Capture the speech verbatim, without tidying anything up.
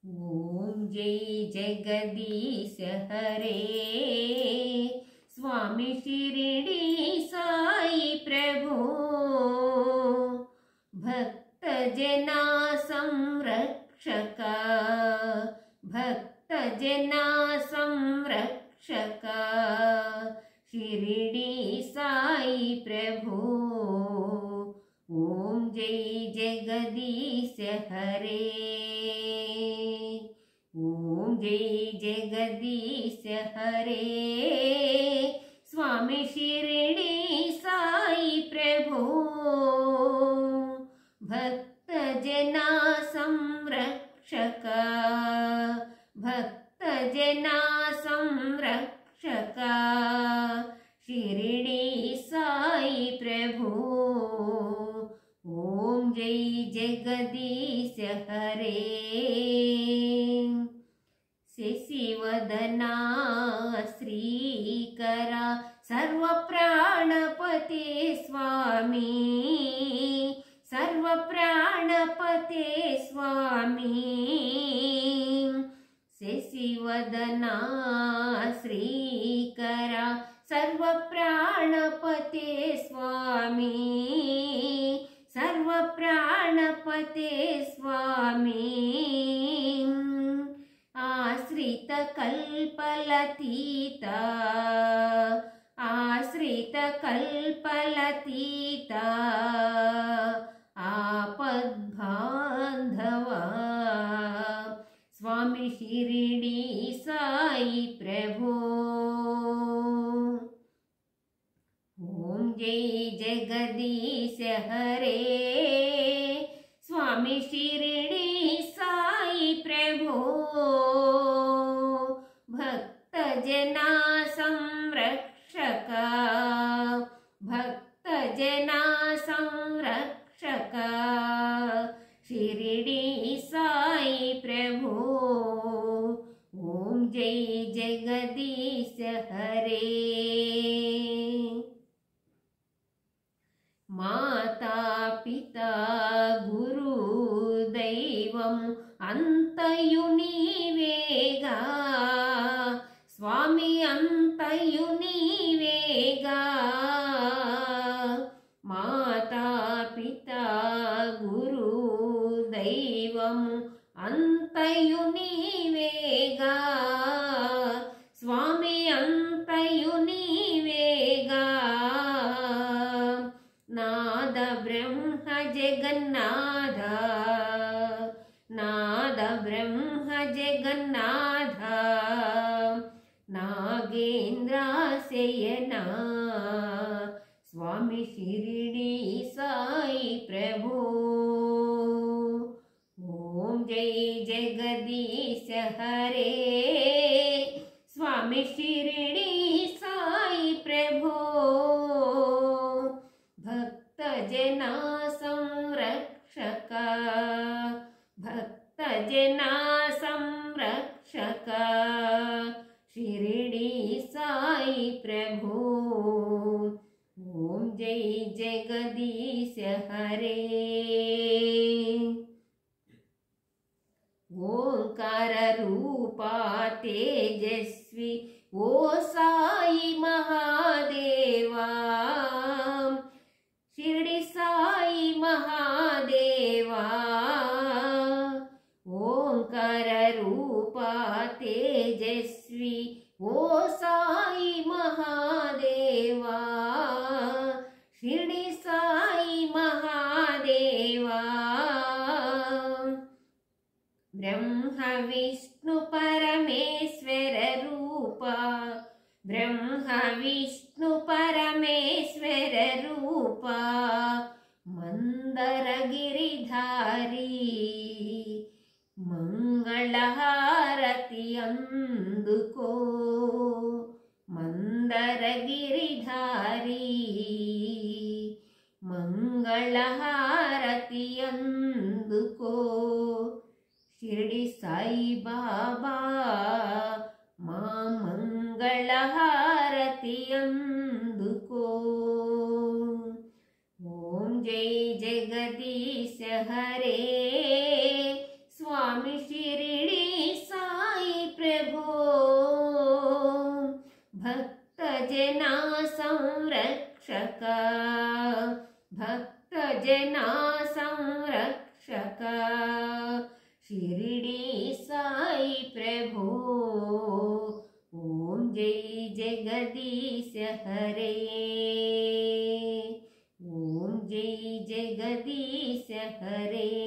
ओम जय जगदीश हरे स्वामी शिरडी साई प्रभु भक्त जना संरक्षका भक्त जना संरक्षका शिरडी साई प्रभु ओम जय जगदीश हरे ओम जय जगदीश हरे स्वामी शिरडी साई प्रभु भक्त जना संरक्षका भक्त जना संरक्षका शिरडी साई प्रभु ओम जय जगदीश हरे शशिवदना श्रीकरा सर्व प्राणपते स्वामी सर्व प्राणपते स्वामी शशिवदना श्रीकरा सर्व प्राणपते स्वामी सर्व प्राणपते स्वामी आश्रित कल्पलतीता आश्रित कल्पलतीता आपद्बांधवा स्वामी शिरडी साई प्रभु ओम जय जगदीश हरे स्वामी शिरडी साई प्रभु भक्त जना संरक्षका भक्त जना संरक्षका शिरडी साई प्रभु ओम जय जगदीश हरे माता पिता गुरु दैवं अंतयु नीवेगा स्वामी अंतयु नीवेगा माता पिता गुरु दैवं अंतयु नीवेगा स्वामी अंतयु नीवेगा नाद ब्रह्म जगन्नाथ नाद ब्रह्म जगन्नाथ नागेन्द्राशयना स्वामी शिरडी साई प्रभु ओम जय जगदीश हरे स्वामी शिरडी साई प्रभु भक्त जना संरक्षका भक्त जना संरक्षका शिरडी साई प्रभु ओम जय जगदीश हरे ओंकार रूपा तेजस्वी ओ साई महादेवा शिरडी साई महादेवा ओंकार रूपा तेजस्वी ओ साई महादेवा शिरडी साई महादेवा ब्रह्म विष्णु परमेश्वर रूपा ब्रह्म विष्णु परमेश्वर रूपा मंदर गिरिधारी मंगलहारति अंदुको मंदर गिरिधारी मंगलहारति अंदुको शिरडी साई बाबा मा मंगलहारति अंदुको ओम जय जगदीश हरे स्वामी शिरडी भक्तजना संरक्षक भक्तजना संरक्षक शिरडी साई प्रभु ओम जय जगदीश हरे ओम जय जगदीश हरे।